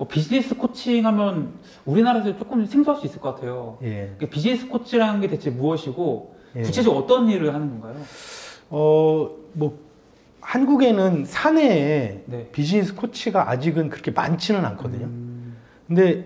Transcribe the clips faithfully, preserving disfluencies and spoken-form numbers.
어, 비즈니스 코칭하면 우리나라에서 조금 생소할 수 있을 것 같아요. 예. 비즈니스 코치라는 게 대체 무엇이고 예. 구체적으로 어떤 일을 하는 건가요? 어, 뭐 한국에는 사내에 네. 비즈니스 코치가 아직은 그렇게 많지는 않거든요. 음... 근데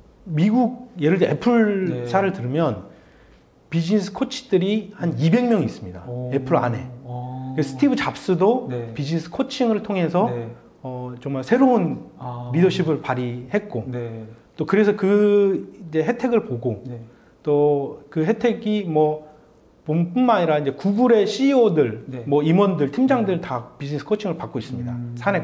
미국 예를 들어 애플사를 네. 들으면 비즈니스 코치들이 한 이백 명 있습니다. 오... 애플 안에. 오... 스티브 잡스도 네. 비즈니스 코칭을 통해서 네. 어, 정말 새로운 아... 리더십을 발휘했고 네. 또 그래서 그 이제 혜택을 보고 네. 또 그 혜택이 뭐 뿐만 아니라 이제 구글의 씨이오들, 네. 뭐 임원들, 팀장들 다 비즈니스 코칭을 받고 있습니다. 음... 사내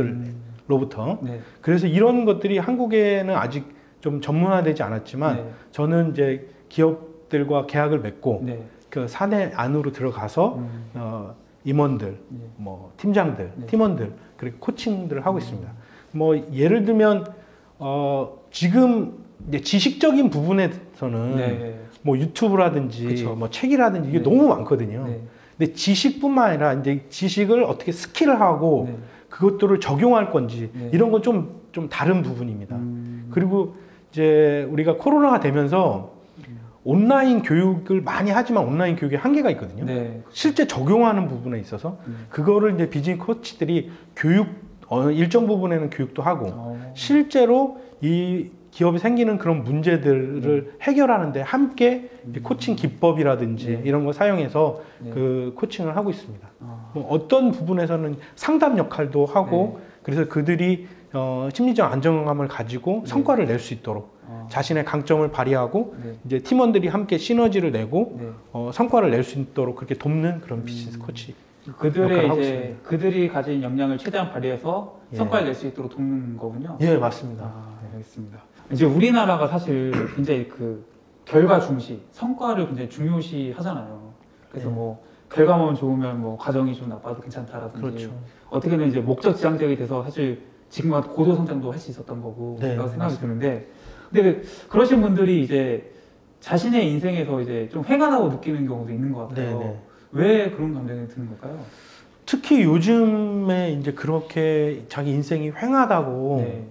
코치들로부터. 네. 그래서 이런 것들이 한국에는 아직 좀 전문화되지 않았지만 네. 저는 이제 기업들과 계약을 맺고 네. 그 사내 안으로 들어가서 음... 어, 임원들, 네. 뭐 팀장들, 네. 팀원들 그렇게 코칭들을 하고 음... 있습니다. 뭐 예를 들면 어, 지금 이제 지식적인 부분에서는 네. 뭐 유튜브라든지 그쵸. 뭐 책이라든지 이게 네. 너무 많거든요. 네. 근데 지식뿐만 아니라 이제 지식을 어떻게 스킬하고 네. 그것들을 적용할 건지 네. 이런 건 좀 좀 다른 부분입니다. 음... 그리고 이제 우리가 코로나가 되면서 음... 온라인 교육을 많이 하지만 온라인 교육에 한계가 있거든요. 네. 실제 적용하는 부분에 있어서 음... 그거를 이제 비즈니스 코치들이 교육 어, 일정 부분에는 교육도 하고 어... 실제로 이 기업이 생기는 그런 문제들을 음. 해결하는데 함께 음. 코칭 기법이라든지 네. 이런 거 사용해서 네. 그 코칭을 하고 있습니다. 아. 뭐 어떤 부분에서는 상담 역할도 하고 네. 그래서 그들이 어, 심리적 안정감을 가지고 네. 성과를 낼 수 있도록 아. 자신의 강점을 발휘하고 네. 이제 팀원들이 함께 시너지를 내고 네. 어, 성과를 낼 수 있도록 그렇게 돕는 그런 음. 비즈니스 코치. 그들의 이제 그들이 가진 역량을 최대한 발휘해서 예. 성과를 낼 수 있도록 돕는 거군요. 예, 맞습니다. 아, 네, 알겠습니다. 이제 우리나라가 사실 굉장히 그 결과 중시, 성과를 굉장히 중요시 하잖아요. 그래서 네. 뭐 결과만 좋으면 뭐 가정이 좀 나빠도 괜찮다라든지 그렇죠. 어떻게든 이제 목적 지향적이 돼서 사실 지금과 고도 성장도 할 수 있었던 거고 네, 라고 생각이 맞습니다. 드는데 근데 그러신 분들이 이제 자신의 인생에서 이제 좀 횡하다고 느끼는 경우도 있는 것 같아요. 네네. 왜 그런 감정이 드는 걸까요? 특히 요즘에 이제 그렇게 자기 인생이 횡하다고 네.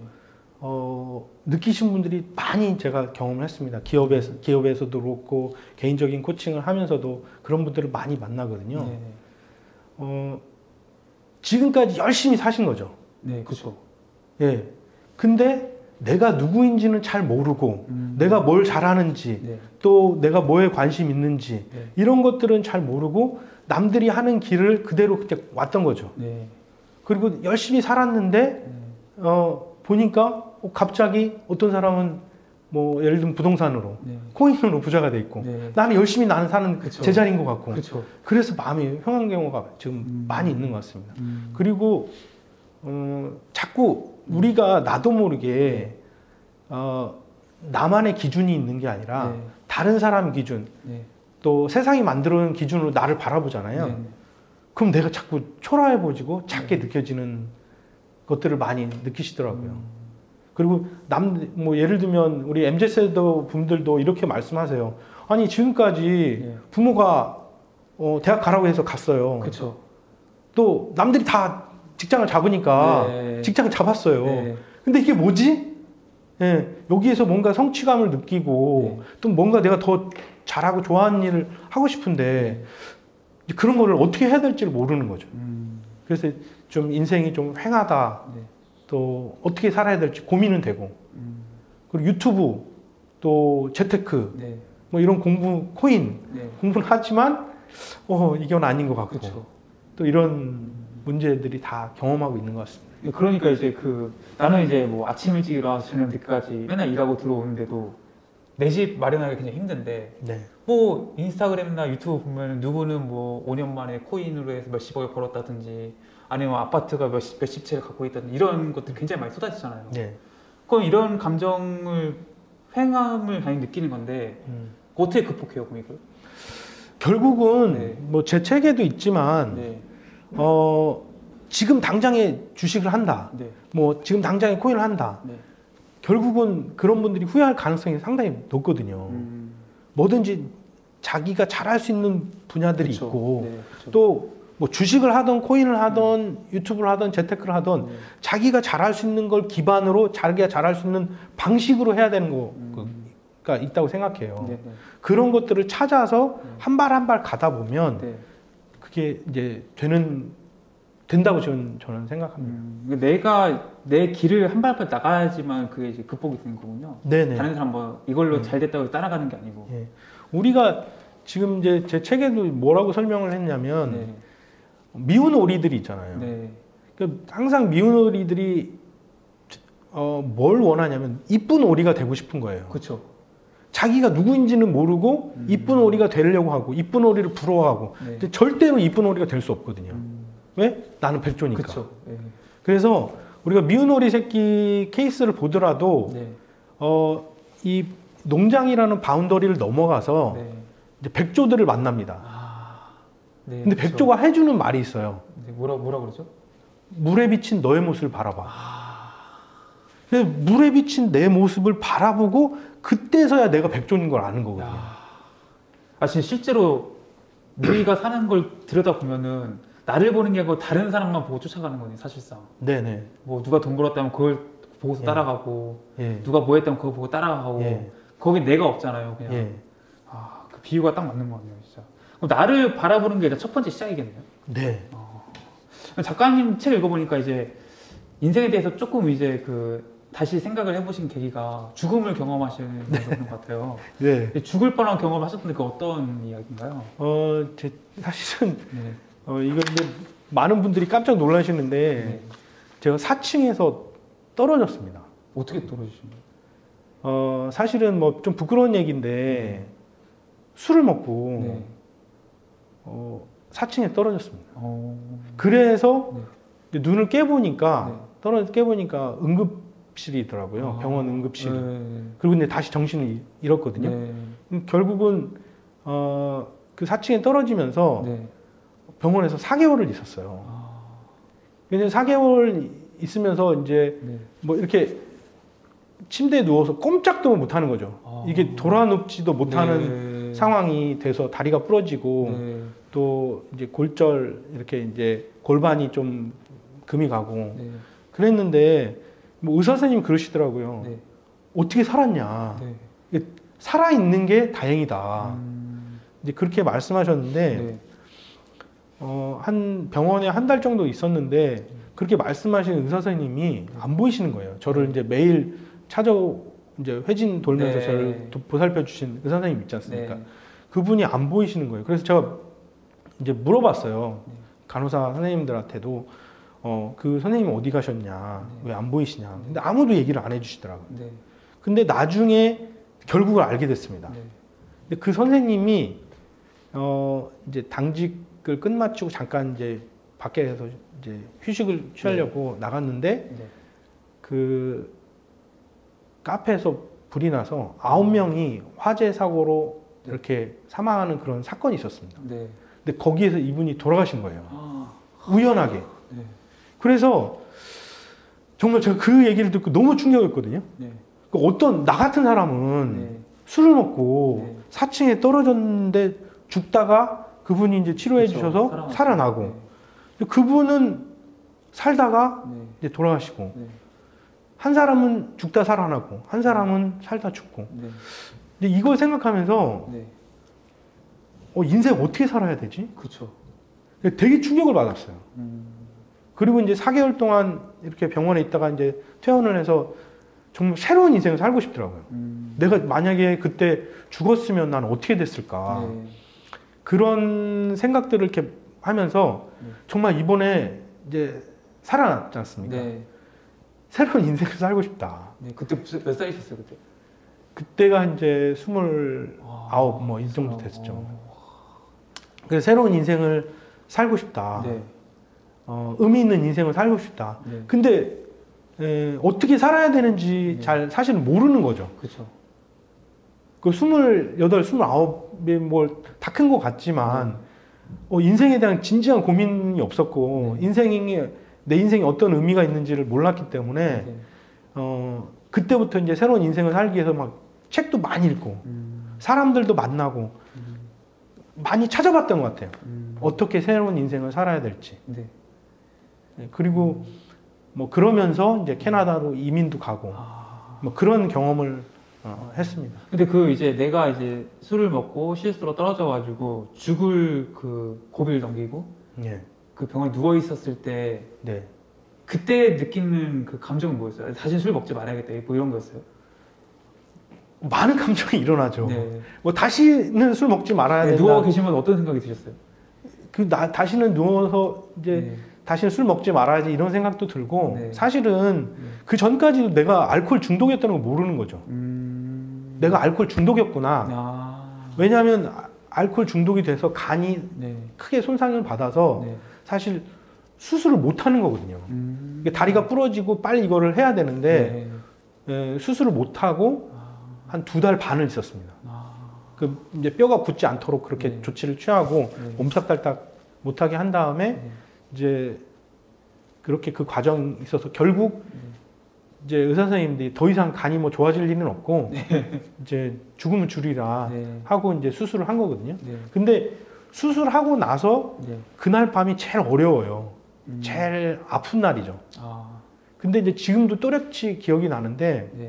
어, 느끼신 분들이 많이 제가 경험을 했습니다. 기업에서, 기업에서도 그렇고 개인적인 코칭을 하면서도 그런 분들을 많이 만나거든요. 네. 어, 지금까지 열심히 사신 거죠. 네, 그렇죠. 예. 근데 내가 누구인지는 잘 모르고 음. 내가 뭘 잘하는지 네. 또 내가 뭐에 관심 있는지 네. 이런 것들은 잘 모르고 남들이 하는 길을 그대로 그때 왔던 거죠. 네. 그리고 열심히 살았는데 네. 어, 보니까 갑자기 어떤 사람은 뭐 예를 들면 부동산으로 네. 코인으로 부자가 돼 있고 네. 나는 열심히 나는 사는 그쵸. 제자리인 것 같고 그쵸. 그래서 마음이 형한 경우가 지금 음. 많이 있는 것 같습니다. 음. 그리고 어, 자꾸 우리가 나도 모르게 어, 나만의 기준이 있는 게 아니라 네. 다른 사람 기준 네. 또 세상이 만들어놓은 기준으로 나를 바라보잖아요. 네. 그럼 내가 자꾸 초라해 보이고 작게 네. 느껴지는 것들을 많이 느끼시더라고요. 음. 그리고 남, 뭐 예를 들면 우리 엠지 세대 분들도 이렇게 말씀하세요. 아니 지금까지 네. 부모가 어, 대학 가라고 해서 갔어요. 그쵸. 또 남들이 다 직장을 잡으니까 네. 직장을 잡았어요. 네. 근데 이게 뭐지? 예, 여기에서 뭔가 성취감을 느끼고 네. 또 뭔가 내가 더 잘하고 좋아하는 일을 하고 싶은데 네. 그런 거를 어떻게 해야 될지를 모르는 거죠. 음. 그래서 좀 인생이 좀 횡하다. 네. 또 어떻게 살아야 될지 고민은 되고 음. 그리고 유튜브 또 재테크 네. 뭐 이런 공부 코인 네. 공부는 하지만 어 이건 아닌 것 같고 그쵸. 또 이런 문제들이 다 경험하고 있는 것 같습니다. 그러니까 이제 그 나는 이제 뭐 아침 일찍 일어나서 저녁 늦게까지 맨날 일하고 들어오는데도 내 집 마련하기 굉장히 힘든데 네. 뭐 인스타그램이나 유튜브 보면 누구는 뭐 오 년 만에 코인으로 해서 몇십억을 벌었다든지 아니면 아파트가 몇십, 몇십 채를 갖고 있다든지 이런 것들이 굉장히 많이 쏟아지잖아요. 네. 그럼 이런 감정을 횡함을 당연히 느끼는 건데 음. 어떻게 극복해요, 그럼 이걸? 결국은 네. 뭐 제 책에도 있지만 네. 어, 지금 당장에 주식을 한다. 네. 뭐 지금 당장에 코인을 한다. 네. 결국은 그런 분들이 후회할 가능성이 상당히 높거든요. 음. 뭐든지 자기가 잘할 수 있는 분야들이 그쵸. 있고 네, 또 뭐 주식을 하던 코인을 하던 음. 유튜브를 하던 재테크를 하던 네. 자기가 잘할 수 있는 걸 기반으로 자기가 잘할 수 있는 방식으로 해야 되는 거가 음. 있다고 생각해요. 네, 네. 그런 것들을 찾아서 네. 한 발 한 발 가다 보면 네. 그게 이제 되는 된다고 저는, 저는 생각합니다. 음, 내가 내 길을 한 발 한 발 나가야지만 그게 이제 극복이 되는 거군요. 네네. 다른 사람 뭐 이걸로 네. 잘 됐다고 따라가는 게 아니고. 네. 우리가 지금 이제 제 책에도 뭐라고 설명을 했냐면 네. 미운 오리들이 있잖아요. 네. 그러니까 항상 미운 오리들이 어, 뭘 원하냐면 이쁜 오리가 되고 싶은 거예요. 그렇죠. 자기가 누구인지는 모르고 음. 이쁜 오리가 되려고 하고 이쁜 오리를 부러워하고 네. 근데 절대로 이쁜 오리가 될 수 없거든요. 음. 왜? 나는 백조니까. 그쵸. 네. 그래서 우리가 미운 오리 새끼 케이스를 보더라도 네. 어, 이 농장이라는 바운더리를 넘어가서 네. 이제 백조들을 만납니다. 아, 네, 근데 그쵸. 백조가 해주는 말이 있어요. 네, 뭐라 뭐라 그러죠? 물에 비친 너의 모습을 바라봐. 아... 그래서 물에 비친 내 모습을 바라보고 그때서야 내가 백조인 걸 아는 거거든요. 야... 아, 진짜 실제로 우리가 사는 걸 들여다 보면은 나를 보는 게 아니고 다른 사람만 보고 쫓아가는 거네, 사실상. 네네. 뭐 누가 돈 벌었다면 그걸 보고서 예. 따라가고, 예. 누가 뭐 했다면 그거 보고 따라가고, 예. 거기 내가 없잖아요, 그냥. 예. 아, 그 비유가 딱 맞는 것 같네요, 진짜. 그럼 나를 바라보는 게 일단 첫 번째 시작이겠네요. 네. 어. 작가님 책 읽어보니까 이제 인생에 대해서 조금 이제 그 다시 생각을 해보신 계기가 죽음을 경험하시는 네. 것 같아요. 네. 죽을 뻔한 경험을 하셨던데 그 어떤 이야기인가요? 어, 제 사실은 네. 어, 이거 근데 많은 분들이 깜짝 놀라시는데 네. 제가 사 층에서 떨어졌습니다. 어떻게 떨어지신 거예요? 어, 사실은 뭐 좀 부끄러운 얘기인데 네. 술을 먹고 네. 어, 사 층에 떨어졌습니다. 어... 그래서 네. 눈을 깨보니까 네. 떨어져 깨보니까 응급실이더라고요. 아... 병원 응급실. 네. 그리고 이제 다시 정신을 잃었거든요. 네. 결국은 어, 그 사 층에 떨어지면서 네. 병원에서 사 개월을 있었어요. 아... 왜냐면 사 개월 있으면서 이제 네. 뭐 이렇게 침대에 누워서 꼼짝도 못 하는 거죠. 아... 이게 돌아눕지도 못하는 네. 상황이 돼서 다리가 부러지고 네. 또 이제 골절 이렇게 이제 골반이 좀 금이 가고 네. 그랬는데 뭐 의사 선생님이 그러시더라고요. 네. 어떻게 살았냐. 네. 살아 있는 게 다행이다. 음... 이제 그렇게 말씀하셨는데 네. 어, 한 병원에 한 달 정도 있었는데 그렇게 말씀하신 의사 선생님이 안 보이시는 거예요. 저를 이제 매일 찾아 이제 회진 돌면서 네. 저를 보살펴 주신 의사 선생님 있지 않습니까? 네. 그분이 안 보이시는 거예요. 그래서 제가 이제 물어봤어요. 네. 간호사 선생님들한테도 어, 그 선생님 어디 가셨냐? 네. 왜 안 보이시냐? 근데 아무도 얘기를 안 해주시더라고요. 네. 근데 나중에 결국을 알게 됐습니다. 네. 근데 그 선생님이 어, 이제 당직을 끝마치고 잠깐 이제 밖에서 이제 휴식을 취하려고 네. 나갔는데 네. 그 카페에서 불이 나서 아홉 명이 화재 사고로 네. 이렇게 사망하는 그런 사건이 있었습니다. 네. 근데 거기에서 이분이 돌아가신 거예요. 아... 우연하게. 네. 그래서 정말 제가 그 얘기를 듣고 너무 충격이었거든요. 네. 그러니까 어떤 나 같은 사람은 네. 술을 먹고 네. 사 층에 떨어졌는데 죽다가 그분이 이제 치료해 그렇죠. 주셔서 살아나고, 살아나고. 네. 그분은 살다가 네. 이제 돌아가시고 네. 한 사람은 죽다 살아나고 한 사람은 살다 죽고 네. 근데 이걸 생각하면서 네. 어, 인생 어떻게 살아야 되지? 그렇죠. 되게 충격을 받았어요. 음. 그리고 이제 사 개월 동안 이렇게 병원에 있다가 이제 퇴원을 해서 정말 새로운 인생을 살고 싶더라고요. 음. 내가 만약에 그때 죽었으면 난 어떻게 됐을까? 네. 그런 생각들을 이렇게 하면서 네. 정말 이번에 이제 살아났지 않습니까? 네. 새로운 인생을 살고 싶다. 네, 그때 몇 살이셨어요, 그때? 그때가 이제 스물아홉 뭐 이 정도 됐었죠. 그래서 새로운 인생을 살고 싶다. 네. 어, 의미 있는 인생을 살고 싶다. 네. 근데 에, 어떻게 살아야 되는지 네. 잘 사실은 모르는 거죠. 그렇죠. 그 스물여덟, 스물아홉이 뭐 다 큰 것 같지만 네. 어, 인생에 대한 진지한 고민이 없었고 네. 인생이 내 인생에 어떤 의미가 있는지를 몰랐기 때문에 네. 어, 그때부터 이제 새로운 인생을 살기 위해서 막 책도 많이 읽고 음. 사람들도 만나고 음. 많이 찾아봤던 것 같아요. 음. 어떻게 새로운 인생을 살아야 될지. 네. 네, 그리고 뭐 그러면서 이제 캐나다로 이민도 가고 아. 뭐 그런 경험을 어, 했습니다. 근데 그 이제 내가 이제 술을 먹고 실수로 떨어져가지고 죽을 그 고비를 넘기고 예. 그 병원에 누워 있었을 때 네. 그때 느끼는 그 감정은 뭐였어요? 다시 술 먹지 말아야겠다 뭐 이런 거였어요? 많은 감정이 일어나죠. 네. 뭐 다시는 술 먹지 말아야 네, 된다. 누워 계시면 어떤 생각이 드셨어요? 그 나, 다시는 누워서 이제 네. 다시는 술 먹지 말아야지 이런 생각도 들고 네. 사실은 네. 그 전까지도 내가 알코올 중독이었다는 걸 모르는 거죠. 음... 내가 알코올 중독이었구나. 아... 왜냐하면 알코올 중독이 돼서 간이 네. 크게 손상을 받아서 네. 사실 수술을 못 하는 거거든요. 음... 다리가 부러지고 빨리 이거를 해야 되는데 네. 에, 수술을 못 하고 아... 한 두 달 반을 있었습니다. 아... 그 이제 뼈가 굳지 않도록 그렇게 네. 조치를 취하고 네. 옴삭달딱 못하게 한 다음에 네. 이제 그렇게 그 과정이 있어서 결국 네. 이제 의사 선생님들이 더 이상 간이 뭐 좋아질 일은 없고 네. 이제 죽으면 줄이라 네. 하고 이제 수술을 한 거거든요. 네. 근데 수술하고 나서 네. 그날 밤이 제일 어려워요. 음... 제일 아픈 날이죠. 아... 근데 이제 지금도 또렷이 기억이 나는데 네.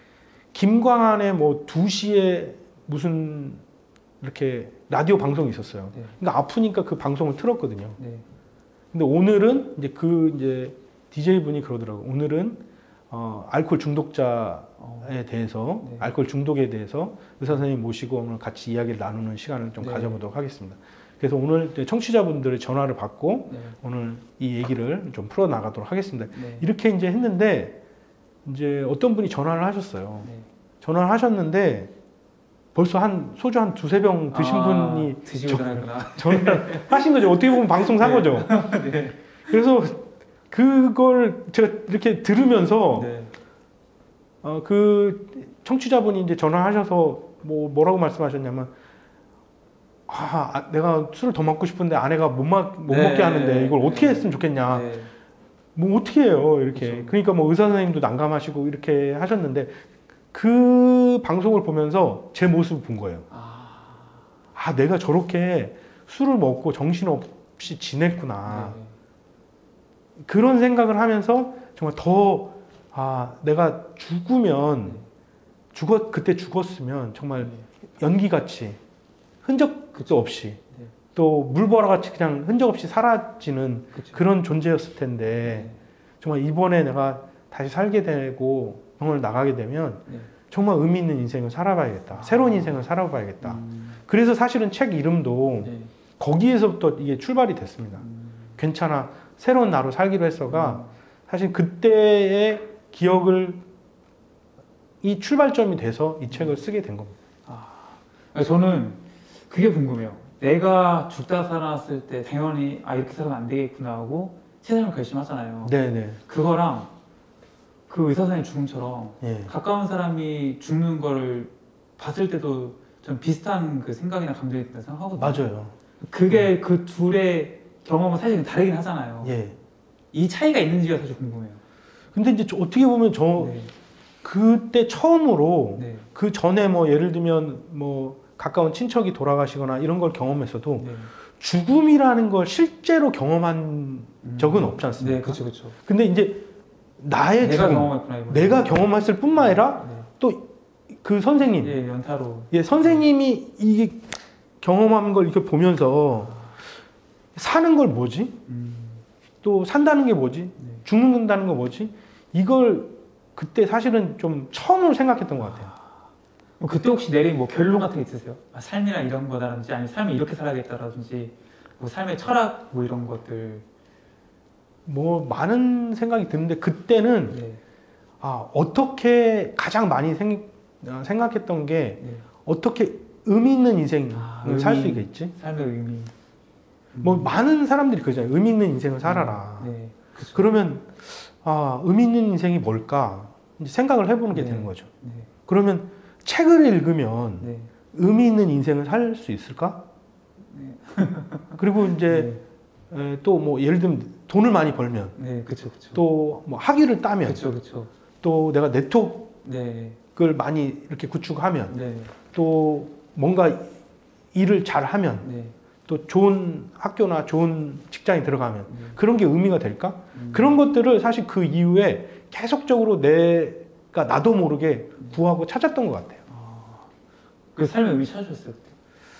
김광한의 뭐 두 시에 무슨 이렇게 라디오 방송이 있었어요. 네. 그러니까 아프니까 그 방송을 틀었거든요. 네. 근데 오늘은 이제 그 이제 디제이 분이 그러더라고요. 오늘은 어, 알코올 중독자에 어... 대해서 네. 알코올 중독에 대해서 의사 선생님 모시고 오늘 같이 이야기를 나누는 시간을 좀 네. 가져보도록 하겠습니다. 그래서 오늘 청취자분들의 전화를 받고 네. 오늘 이 얘기를 좀 풀어 나가도록 하겠습니다. 네. 이렇게 이제 했는데 이제 어떤 분이 전화를 하셨어요. 네. 전화를 하셨는데 벌써 한 소주 한 두세 병 드신 아, 분이 드시고 전화했구나. 전화를 하신 거죠. 어떻게 보면 방송 산 거죠. 네. 그래서 그걸 제가 이렇게 들으면서 네. 어, 그 청취자분이 이제 전화하셔서 뭐 뭐라고 말씀하셨냐면 아, 아, 내가 술을 더 먹고 싶은데 아내가 못, 마, 못 네. 먹게 하는데 이걸 어떻게 네. 했으면 좋겠냐. 네. 뭐 어떻게 해요 이렇게. 그렇죠. 그러니까 뭐 의사 선생님도 난감하시고 이렇게 하셨는데 그 방송을 보면서 제 모습을 본 거예요. 아, 아 내가 저렇게 술을 먹고 정신없이 지냈구나. 네. 그런 생각을 하면서 정말 더 아 내가 죽으면 네. 죽었 그때 죽었으면 정말 네. 연기같이 흔적도 그쵸. 없이 네. 또 물보라같이 그냥 흔적 없이 사라지는 그쵸. 그런 존재였을 텐데 네. 정말 이번에 내가 다시 살게 되고 병을 나가게 되면 네. 정말 의미 있는 인생을 살아봐야겠다. 아. 새로운 인생을 살아봐야겠다. 음, 그래서 사실은 책 이름도 네. 거기에서부터 이게 출발이 됐습니다. 음, 괜찮아. 새로운 나로 살기로 했어가 음, 사실 그때의 기억을 이 출발점이 돼서 이 책을 쓰게 된 겁니다. 아, 저는 그게 궁금해요. 내가 죽다 살아났을 때 당연히 아 이렇게 살면 안 되겠구나 하고 세상을 결심하잖아요. 네네. 그거랑 그 의사 선생님 죽음처럼 예. 가까운 사람이 죽는 거를 봤을 때도 좀 비슷한 그 생각이나 감정이 든다 생각하거든요. 맞아요. 그게 그 둘의 경험은 사실 다르긴 하잖아요. 예. 이 차이가 있는지가 사실 궁금해요. 근데 이제 저 어떻게 보면 저 네. 그때 처음으로 네. 그 전에 뭐 예를 들면 뭐 가까운 친척이 돌아가시거나 이런 걸 경험했어도 네. 죽음이라는 걸 실제로 경험한 적은 없지 않습니까? 네, 그렇죠, 그렇죠. 근데 이제 나의 내가 죽음, 경험했구나. 이번에. 내가 경험했을 뿐만 아니라 네. 또 그 선생님, 예, 연타로. 예, 선생님이 이게 경험한 걸 이렇게 보면서 사는 걸 뭐지? 음, 또 산다는 게 뭐지? 네. 죽는다는 거 뭐지? 이걸 그때 사실은 좀 처음으로 생각했던 것 같아요. 뭐 그때 혹시 내린 뭐 결론 같은 게 있으세요? 아, 삶이란 이런 거다라든지 아니면 삶을 이렇게 살아야겠다라든지 뭐 삶의 철학 뭐 이런 것들. 뭐 많은 생각이 드는데 그때는 네. 아, 어떻게 가장 많이 생, 어, 생각했던 게 네. 어떻게 의미 있는 인생을 아, 살 의미. 수 있겠지? 삶의 의미. 음. 뭐 많은 사람들이 그러잖아요. 의미 있는 인생을 살아라. 네. 그쵸. 그러면 아, 의미 있는 인생이 뭘까? 이제 생각을 해보는 게 네. 되는 거죠. 네. 그러면 책을 읽으면 네. 의미 있는 인생을 살 수 있을까? 네. 그리고 이제 네. 또 뭐 예를 들면 돈을 많이 벌면 네, 그렇죠, 그렇죠. 또 뭐 학위를 따면 그렇죠, 그렇죠. 또 내가 네트워크를 네, 많이 이렇게 구축하면 네, 또 뭔가 일을 잘 하면 네, 또 좋은 학교나 좋은 직장에 들어가면 음. 그런 게 의미가 될까? 음. 그런 것들을 사실 그 이후에 계속적으로 내가 나도 모르게 구하고 찾았던 것 같아요. 아, 그 삶의 의미 찾으셨어요 그때?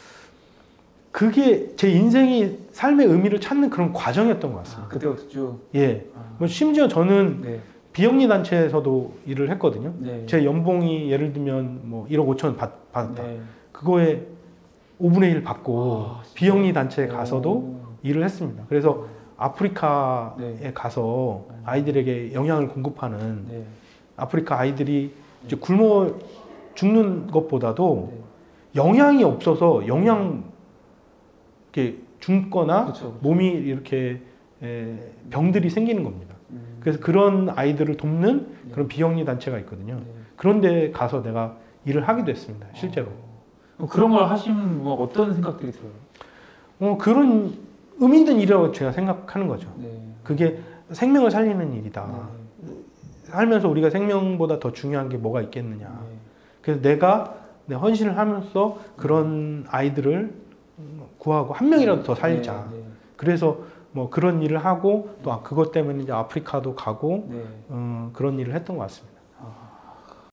그게 제 인생이 삶의 의미를 찾는 그런 과정이었던 것 같습니다. 아, 그때부터 쭉? 예. 아. 뭐 심지어 저는 네. 비영리 단체에서도 일을 했거든요. 네. 제 연봉이 예를 들면 뭐 일억 오천 받, 받았다. 네. 그거에 오분의 일 받고 아, 비영리 단체에 가서도 오. 일을 했습니다. 그래서 아프리카에 네. 가서 아이들에게 영양을 공급하는 네. 아프리카 아이들이 이제 굶어 죽는 것보다도 네. 영양이 없어서 영양 이렇게 굶거나 그쵸, 그쵸. 몸이 이렇게 에, 병들이 생기는 겁니다. 음. 그래서 그런 아이들을 돕는 네. 그런 비영리 단체가 있거든요. 네. 그런 데 가서 내가 일을 하기도 했습니다. 실제로. 어, 그런 걸 하시면 뭐 어떤 생각들이 들어요? 어, 그런 의미 있는 일이라고 제가 생각하는 거죠. 네. 그게 생명을 살리는 일이다. 네. 살면서 우리가 생명보다 더 중요한 게 뭐가 있겠느냐. 네. 그래서 내가 내 헌신을 하면서 그런 아이들을 구하고 한 명이라도 더 살자. 네. 네. 그래서 뭐 그런 일을 하고 또 그것 때문에 이제 아프리카도 가고 네. 어, 그런 일을 했던 것 같습니다.